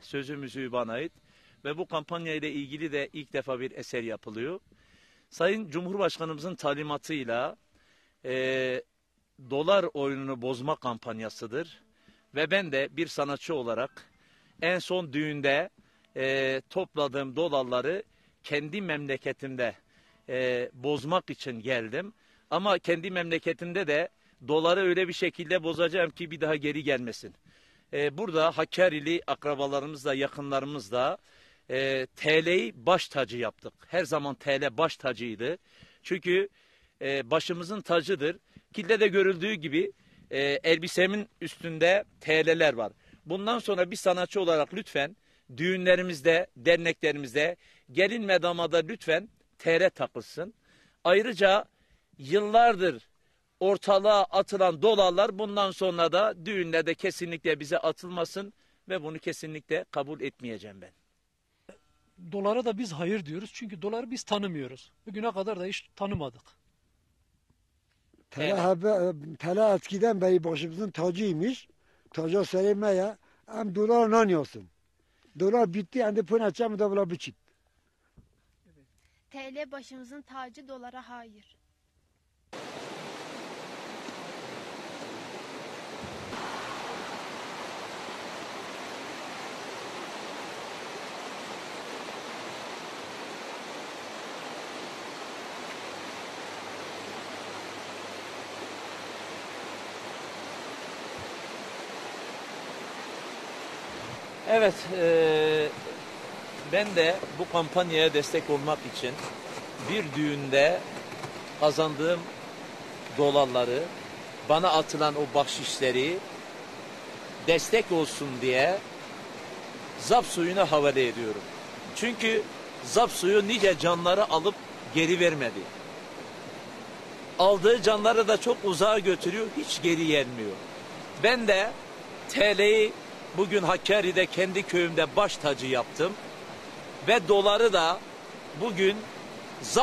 sözü müziği bana ait. Ve bu kampanya ile ilgili de ilk defa bir eser yapılıyor. Sayın Cumhurbaşkanımızın talimatıyla dolar oyununu bozma kampanyasıdır. Ve ben de bir sanatçı olarak en son düğünde topladığım dolarları kendi memleketimde bozmak için geldim. Ama kendi memleketimde de doları öyle bir şekilde bozacağım ki bir daha geri gelmesin. Burada Hakkari'li akrabalarımızla, yakınlarımızla TL'yi baş tacı yaptık. Her zaman TL baş tacıydı. Çünkü başımızın tacıdır. Kilde de görüldüğü gibi elbisemin üstünde TL'ler var. Bundan sonra bir sanatçı olarak lütfen düğünlerimizde, derneklerimizde, gelin ve damada lütfen TR takılsın. Ayrıca yıllardır ortalığa atılan dolarlar bundan sonra da düğünlerde kesinlikle bize atılmasın ve bunu kesinlikle kabul etmeyeceğim ben. Dolara da biz hayır diyoruz çünkü doları biz tanımıyoruz. Bugüne kadar da hiç tanımadık. TL eskiden beri başımızın tacıymış. Taca söylemeye hem dolar nanıyorsun. Dolar bitti hem de pınaçam da bula biçit. TL başımızın tacı, dolara hayır. Evet, ben de bu kampanyaya destek olmak için bir düğünde kazandığım dolarları, bana atılan o bahşişleri destek olsun diye ZAP suyuna havale ediyorum. Çünkü ZAP suyu nice canları alıp geri vermedi. Aldığı canları da çok uzağa götürüyor, hiç geri gelmiyor. Ben de TL'yi bugün Hakkari'de kendi köyümde baş tacı yaptım. Ve doları da bugün